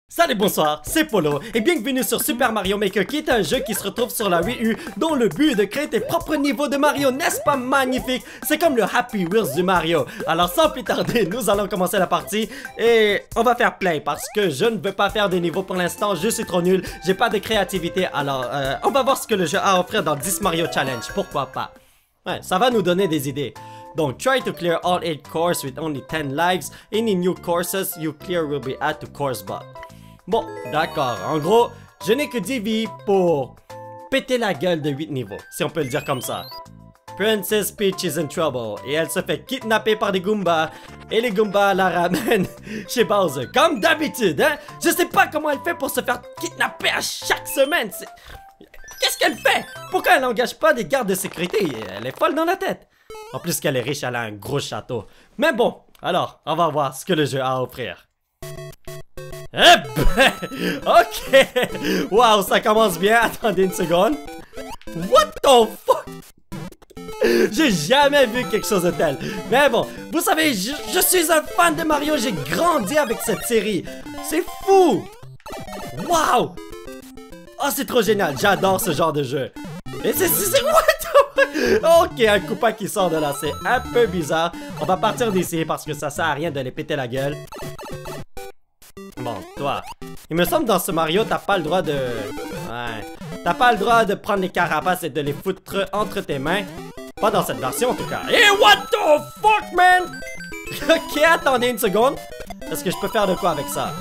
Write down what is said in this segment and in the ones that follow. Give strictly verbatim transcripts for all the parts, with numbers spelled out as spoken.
Salut, bonsoir, c'est Polo et bienvenue sur Super Mario Maker qui est un jeu qui se retrouve sur la Wii U dont le but est de créer tes propres niveaux de Mario, n'est-ce pas magnifique? C'est comme le Happy Wheels du Mario. Alors sans plus tarder, nous allons commencer la partie et on va faire plein parce que je ne veux pas faire des niveaux pour l'instant, je suis trop nul, j'ai pas de créativité. Alors euh, on va voir ce que le jeu a à offrir dans dix Mario Challenge, pourquoi pas? Ouais, ça va nous donner des idées. Donc, try to clear all eight courses with only ten lives. Any new courses you clear will be added to course bot. Bon, d'accord. En gros, je n'ai que dix vies pour péter la gueule de huit niveaux, si on peut le dire comme ça. Princess Peach is in trouble et elle se fait kidnapper par des Goombas et les Goombas la ramènent chez Bowser. Comme d'habitude, hein? Je sais pas comment elle fait pour se faire kidnapper à chaque semaine. Qu'est-ce qu'elle fait? Pourquoi elle n'engage pas des gardes de sécurité? Elle est folle dans la tête. En plus qu'elle est riche, elle a un gros château. Mais bon, alors, on va voir ce que le jeu a à offrir. Eh ben, ok. Waouh, ça commence bien. Attendez une seconde. What the fuck? J'ai jamais vu quelque chose de tel. Mais bon, vous savez, je, je suis un fan de Mario. J'ai grandi avec cette série. C'est fou. Waouh. Oh, c'est trop génial. J'adore ce genre de jeu. Et c'est... c'est what? Ok, un Koopa qui sort de là, c'est un peu bizarre. On va partir d'ici parce que ça sert à rien de les péter la gueule. Bon, toi. Il me semble dans ce Mario, t'as pas le droit de... Ouais. T'as pas le droit de prendre les carapaces et de les foutre entre tes mains. Pas dans cette version en tout cas. Et what the fuck, man? Ok, attendez une seconde. Est-ce que je peux faire de quoi avec ça?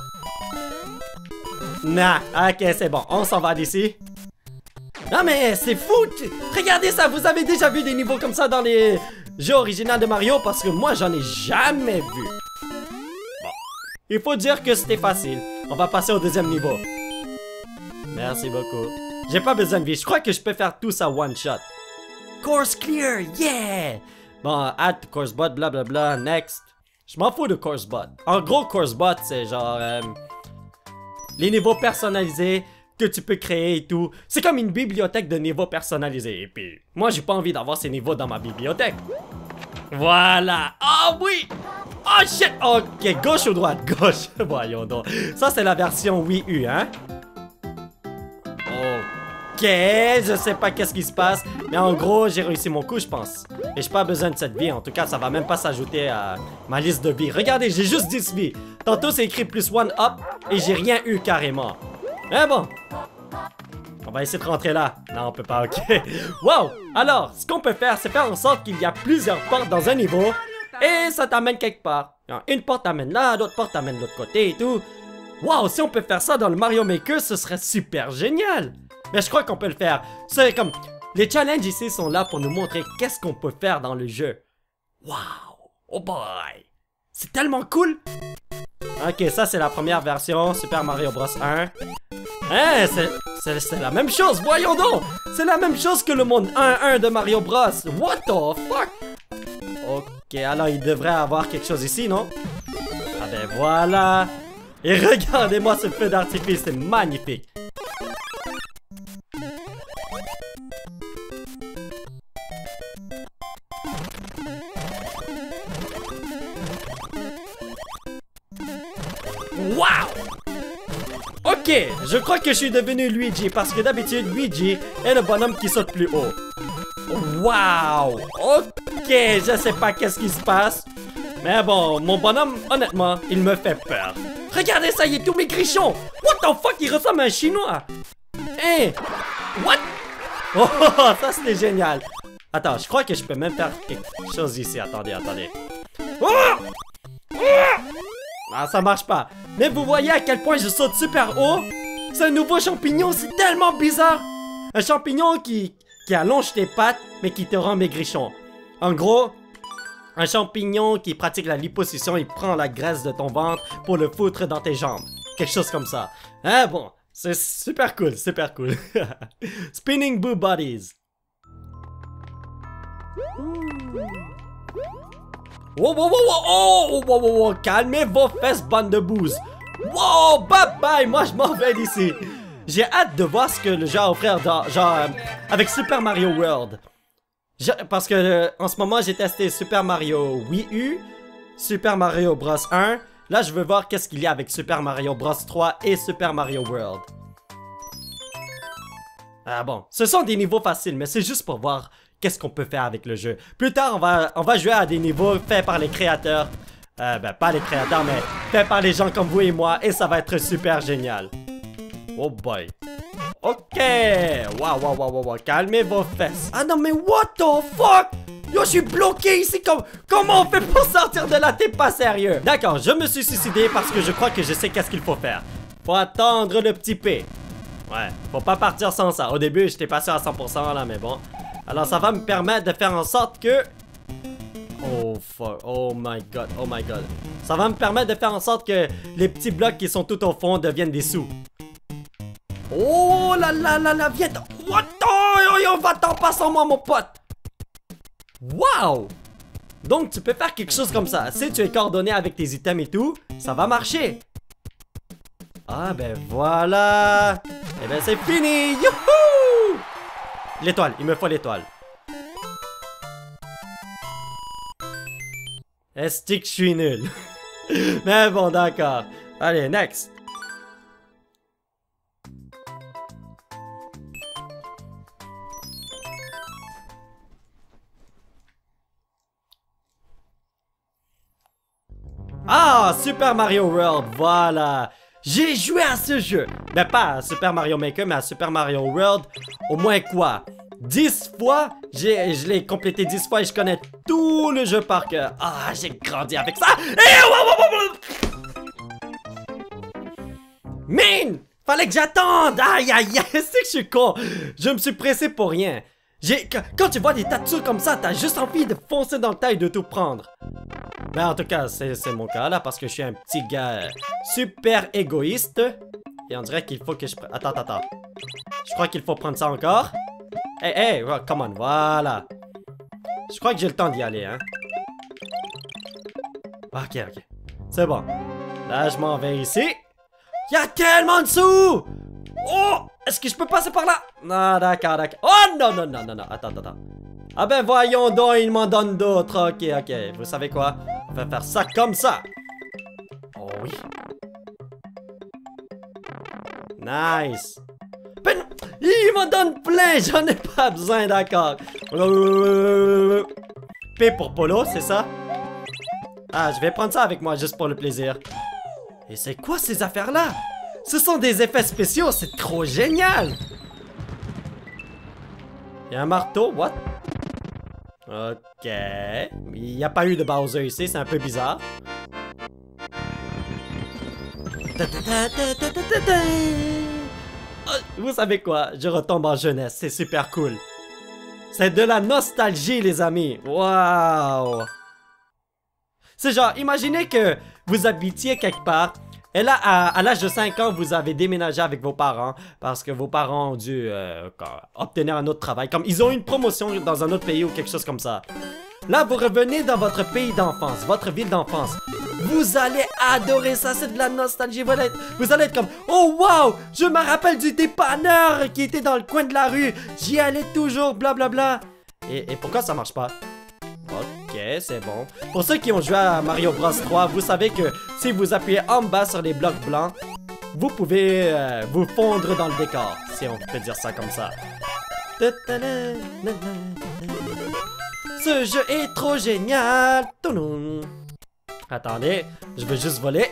Nah, ok, c'est bon. On s'en va d'ici. Non mais c'est fou! Regardez ça, vous avez déjà vu des niveaux comme ça dans les jeux originaux de Mario? Parce que moi j'en ai jamais vu. Bon. Il faut dire que c'était facile. On va passer au deuxième niveau. Merci beaucoup. J'ai pas besoin de vie, je crois que je peux faire tout ça one shot. Course clear, yeah! Bon, add to course bot, blablabla, next. Je m'en fous de course bot. En gros, course bot c'est genre... Euh, les niveaux personnalisés que tu peux créer et tout. C'est comme une bibliothèque de niveaux personnalisés. Et puis, moi, j'ai pas envie d'avoir ces niveaux dans ma bibliothèque. Voilà. Oh oui. Oh shit. Ok, gauche ou droite? Gauche. Voyons donc. Ça, c'est la version Wii U, hein? Ok, je sais pas qu'est-ce qui se passe. Mais en gros, j'ai réussi mon coup, je pense. Et j'ai pas besoin de cette vie. En tout cas, ça va même pas s'ajouter à ma liste de vies. Regardez, j'ai juste dix vies. Tantôt, c'est écrit plus one up. Et j'ai rien eu carrément. Mais bon, on va essayer de rentrer là. Non, on peut pas, ok. Wow! Alors, ce qu'on peut faire, c'est faire en sorte qu'il y a plusieurs portes dans un niveau. Et ça t'amène quelque part. Une porte t'amène là, l'autre porte t'amène de l'autre côté et tout. Wow, si on peut faire ça dans le Mario Maker, ce serait super génial. Mais je crois qu'on peut le faire. C'est comme... Les challenges ici sont là pour nous montrer qu'est-ce qu'on peut faire dans le jeu. Wow! Oh boy! C'est tellement cool! Ok, ça c'est la première version, Super Mario Bros un. Hein, c'est la même chose, voyons donc! C'est la même chose que le monde un un de Mario Bros. What the fuck? Ok, alors il devrait avoir quelque chose ici, non? Ah ben voilà! Et regardez-moi ce feu d'artifice, c'est magnifique! Wow! Ok, je crois que je suis devenu Luigi parce que d'habitude Luigi est le bonhomme qui saute plus haut. Wow! Ok, je sais pas qu'est-ce qui se passe. Mais bon, mon bonhomme, honnêtement, il me fait peur. Regardez ça, il est tout maigrichon! What the fuck, il ressemble à un chinois! Hein? What? Oh, ça c'était génial! Attends, je crois que je peux même faire quelque chose ici. Attendez, attendez. Oh! Oh! Ah, ça marche pas. Mais vous voyez à quel point je saute super haut? C'est un nouveau champignon, c'est tellement bizarre. Un champignon qui, qui allonge tes pattes, mais qui te rend maigrichon. En gros, un champignon qui pratique la liposuction, il prend la graisse de ton ventre pour le foutre dans tes jambes. Quelque chose comme ça. Hein, bon, c'est super cool, super cool. Spinning Boo Bodies. Wow, wow, wow, wow, oh, wow, wow, wow, calmez vos fesses, bande de bouse. Wow, bye bye, moi je m'en vais d'ici. J'ai hâte de voir ce que le jeu a offert dans, genre, euh, avec Super Mario World. Je, parce que euh, en ce moment j'ai testé Super Mario Wii U, Super Mario Bros un Là, je veux voir qu'est-ce qu'il y a avec Super Mario Bros trois et Super Mario World. Ah bon, ce sont des niveaux faciles, mais c'est juste pour voir qu'est-ce qu'on peut faire avec le jeu. Plus tard, on va, on va jouer à des niveaux faits par les créateurs. Euh, ben, pas les créateurs, mais faits par les gens comme vous et moi, et ça va être super génial. Oh boy. Ok. Waouh, waouh, waouh, waouh. Calmez vos fesses. Ah non, mais what the fuck? Yo, je suis bloqué ici. Comme... Comment on fait pour sortir de là? T'es pas sérieux. D'accord, je me suis suicidé parce que je crois que je sais qu'est-ce qu'il faut faire. Faut attendre le petit P. Ouais, faut pas partir sans ça. Au début, j'étais pas sûr à cent pour cent là, mais bon. Alors, ça va me permettre de faire en sorte que... Oh fuck, oh my god, oh my god. Ça va me permettre de faire en sorte que les petits blocs qui sont tout au fond deviennent des sous. Oh là là là là, viens. What the... On va-t'en pas sans moi, mon pote. Wow. Donc, tu peux faire quelque chose comme ça. Si tu es coordonné avec tes items et tout, ça va marcher. Ah ben voilà. Et ben c'est fini. Youhou. L'étoile, il me faut l'étoile. Est-ce que je suis nul? Mais bon, d'accord. Allez, next. Ah, Super Mario World, voilà. J'ai joué à ce jeu. Mais pas à Super Mario Maker, mais à Super Mario World. Au moins quoi? dix fois? Je l'ai complété dix fois et je connais tout le jeu par cœur. Ah, j'ai grandi avec ça. Mine! Fallait que j'attende! Aïe aïe aïe! C'est que je suis con! Je me suis pressé pour rien. Quand tu vois des tatous comme ça, t'as juste envie de foncer dans le tas et de tout prendre. Mais en tout cas, c'est mon cas là parce que je suis un petit gars super égoïste. Et on dirait qu'il faut que je... Attends, attends, attends. Je crois qu'il faut prendre ça encore. Hey, hey, oh, come on, voilà. Je crois que j'ai le temps d'y aller, hein. Ok, ok. C'est bon. Là, je m'en vais ici. Il y a tellement de sous! Oh! Est-ce que je peux passer par là? Non, d'accord, d'accord. Oh, non, non, non, non, non. Attends, attends, attends. Ah ben, voyons donc, il m'en donne d'autres. Ok, ok. Vous savez quoi? On va faire ça comme ça. Oh oui. Nice. Ben, il m'en donne plein. J'en ai pas besoin, d'accord. P pour Polo, c'est ça? Ah, je vais prendre ça avec moi juste pour le plaisir. Et c'est quoi ces affaires-là? Ce sont des effets spéciaux, c'est trop génial! Il y a un marteau, what? Ok. Il n'y a pas eu de Bowser ici, c'est un peu bizarre. Vous savez quoi? Je retombe en jeunesse, c'est super cool. C'est de la nostalgie, les amis. Waouh! C'est genre, imaginez que vous habitiez quelque part. Et là, à, à l'âge de cinq ans, vous avez déménagé avec vos parents parce que vos parents ont dû euh, obtenir un autre travail. Comme ils ont eu une promotion dans un autre pays ou quelque chose comme ça. Là, vous revenez dans votre pays d'enfance, votre ville d'enfance. Vous allez adorer ça, c'est de la nostalgie. Vous allez, être, vous allez être comme, oh wow, je me rappelle du dépanneur qui était dans le coin de la rue. J'y allais toujours, blablabla. Et, et pourquoi ça marche pas? Ok, c'est bon. Pour ceux qui ont joué à Mario Bros trois, vous savez que si vous appuyez en bas sur les blocs blancs, vous pouvez euh, vous fondre dans le décor, si on peut dire ça comme ça. Ce jeu est trop génial. Attendez, je veux juste voler.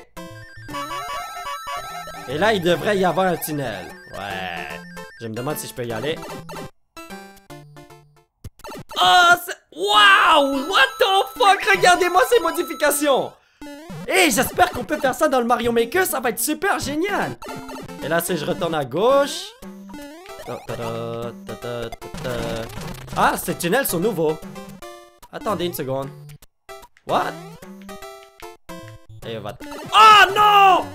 Et là, il devrait y avoir un tunnel. Ouais. Je me demande si je peux y aller. Oh, c'est... Wow! What the fuck? Regardez-moi ces modifications! Et j'espère qu'on peut faire ça dans le Mario Maker, ça va être super génial! Et là, si je retourne à gauche... Ah, ces tunnels sont nouveaux. Attendez une seconde. What? Et on va... Oh non!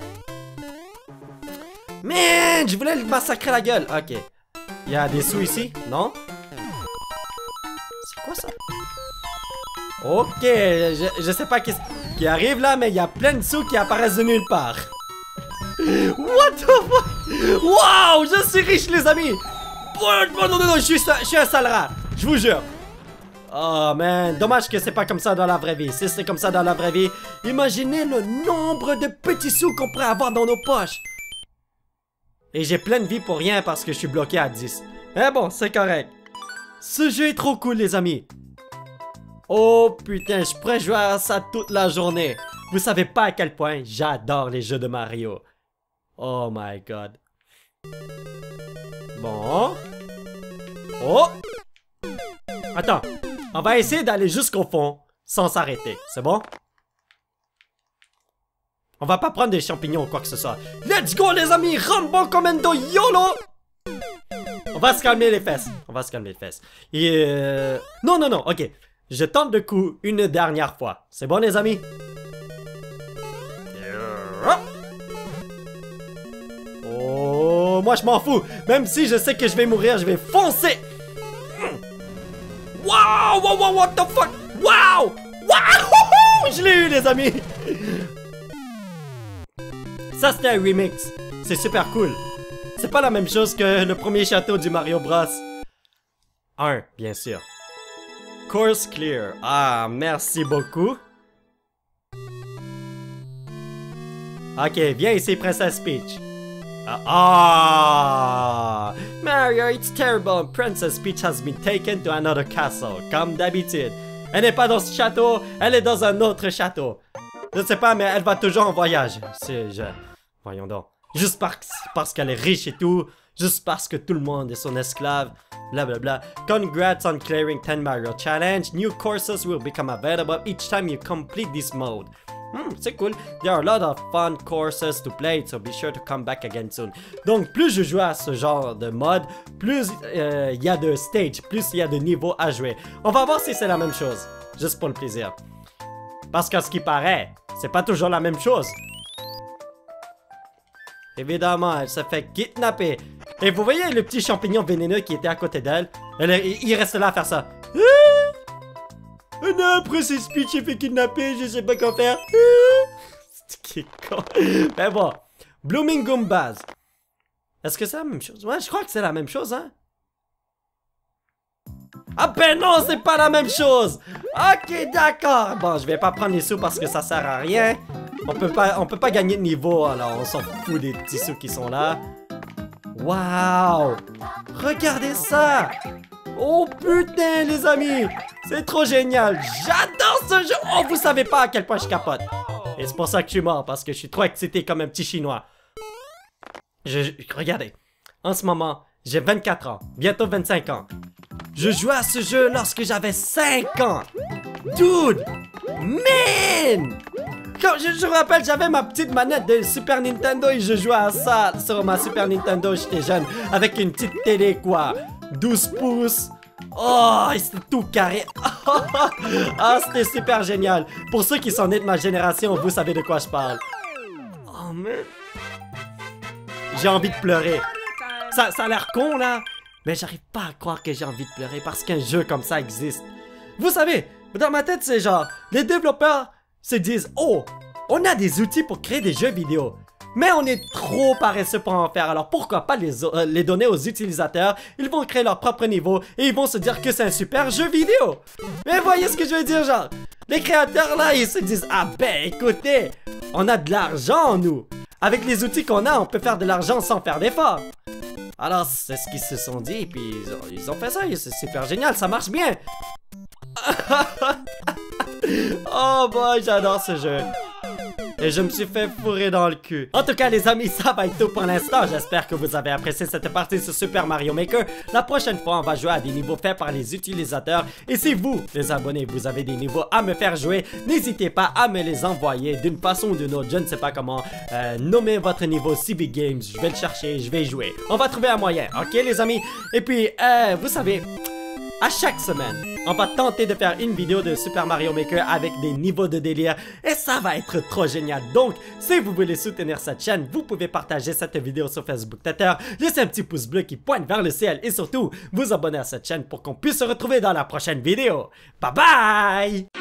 Man, je voulais le massacrer la gueule. Ok. Il y a des sous ici? Non? C'est quoi ça? Ok, je, je sais pas qui, qui arrive là, mais il y a plein de sous qui apparaissent de nulle part. What the fuck? Wow, je suis riche, les amis. Oh, non, non, non, je suis, je suis un sale rat. Je vous jure. Oh man, dommage que c'est pas comme ça dans la vraie vie. Si c'est comme ça dans la vraie vie, imaginez le nombre de petits sous qu'on pourrait avoir dans nos poches. Et j'ai plein de vie pour rien parce que je suis bloqué à dix. Mais bon, c'est correct. Ce jeu est trop cool les amis. Oh putain, je pourrais jouer à ça toute la journée. Vous savez pas à quel point j'adore les jeux de Mario. Oh my god. Bon. Oh. Attends. On va essayer d'aller jusqu'au fond sans s'arrêter. C'est bon? On va pas prendre des champignons ou quoi que ce soit. Let's go les amis! Rambo Commando YOLO! On va se calmer les fesses. On va se calmer les fesses. Et euh... Non, non, non. Ok. Je tente le coup une dernière fois. C'est bon les amis? Oh, moi je m'en fous. Même si je sais que je vais mourir, je vais foncer. Wow, wow, wow, what the fuck? Wow! Wow! Je l'ai eu les amis. Ça c'était un remix. C'est super cool. C'est pas la même chose que le premier château du Mario Bros. un, bien sûr. Course clear. Ah, merci beaucoup. Ok, viens ici, Princess Peach. Ah, ah! Mario, it's terrible. Princess Peach has been taken to another castle, comme d'habitude. Elle n'est pas dans ce château, elle est dans un autre château. Je sais pas, mais elle va toujours en voyage. C'est... Je... Voyons donc. Juste par... parce qu'elle est riche et tout. Juste parce que tout le monde est son esclave. Blablabla. Congrats on clearing ten Mario Challenge. New courses will become available each time you complete this mode. Hmm, c'est cool. There are a lot of fun courses to play, so be sure to come back again soon. Donc, plus je joue à ce genre de mode, plus il euh, y a de stage, plus il y a de niveaux à jouer. On va voir si c'est la même chose. Juste pour le plaisir. Parce qu'à ce qui paraît, c'est pas toujours la même chose. Évidemment, elle se fait kidnapper. Et vous voyez le petit champignon vénéneux qui était à côté d'elle? Il reste là à faire ça. Oh non, Princess Peach est fait kidnapper, je sais pas quoi faire. C'est qui est con. Mais bon. Blooming Goombas. Est-ce que c'est la même chose? Ouais, je crois que c'est la même chose, hein? Ah ben non, c'est pas la même chose! Ok, d'accord. Bon, je vais pas prendre les sous parce que ça sert à rien. On peut pas, on peut pas gagner de niveau, alors on s'en fout des petits sous qui sont là. Waouh! Regardez ça! Oh putain, les amis! C'est trop génial! J'adore ce jeu! Oh, vous savez pas à quel point je capote! Et c'est pour ça que je suis mort, parce que je suis trop excité comme un petit chinois. Je, je, regardez, en ce moment, j'ai vingt-quatre ans, bientôt vingt-cinq ans. Je jouais à ce jeu lorsque j'avais cinq ans! Dude! Man! Quand je, je me rappelle, j'avais ma petite manette de Super Nintendo et je jouais à ça sur ma Super Nintendo, j'étais jeune, avec une petite télé, quoi. douze pouces. Oh, c'était tout carré. Ah, c'était super génial. Pour ceux qui sont nés de ma génération, vous savez de quoi je parle. Oh, man. J'ai envie de pleurer. Ça, ça a l'air con, là. Mais j'arrive pas à croire que j'ai envie de pleurer parce qu'un jeu comme ça existe. Vous savez, dans ma tête, c'est genre, les développeurs se disent, oh, on a des outils pour créer des jeux vidéo. Mais on est trop paresseux pour en faire, alors pourquoi pas les, euh, les donner aux utilisateurs? Ils vont créer leur propre niveau et ils vont se dire que c'est un super jeu vidéo. Mais voyez ce que je veux dire, genre, les créateurs là, ils se disent, ah ben écoutez, on a de l'argent nous. Avec les outils qu'on a, on peut faire de l'argent sans faire d'efforts. Alors c'est ce qu'ils se sont dit, et puis ils ont, ils ont fait ça, c'est super génial, ça marche bien. Oh boy, j'adore ce jeu. Et je me suis fait fourrer dans le cul. En tout cas les amis, ça va être tout pour l'instant. J'espère que vous avez apprécié cette partie sur Super Mario Maker. La prochaine fois, on va jouer à des niveaux faits par les utilisateurs. Et si vous, les abonnés, vous avez des niveaux à me faire jouer, n'hésitez pas à me les envoyer d'une façon ou d'une autre. Je ne sais pas comment. Euh, nommez votre niveau C B Games. Je vais le chercher, je vais y jouer. On va trouver un moyen, ok les amis? Et puis, euh, vous savez, à chaque semaine, on va tenter de faire une vidéo de Super Mario Maker avec des niveaux de délire et ça va être trop génial. Donc, si vous voulez soutenir cette chaîne, vous pouvez partager cette vidéo sur Facebook, Twitter, laisser un petit pouce bleu qui pointe vers le ciel et surtout, vous abonner à cette chaîne pour qu'on puisse se retrouver dans la prochaine vidéo. Bye bye!